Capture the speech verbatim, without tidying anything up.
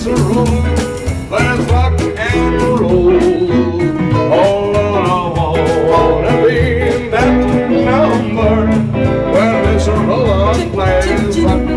a roll, let's rock and roll. Oh, I wanna be in that number when Mister Roland plays rock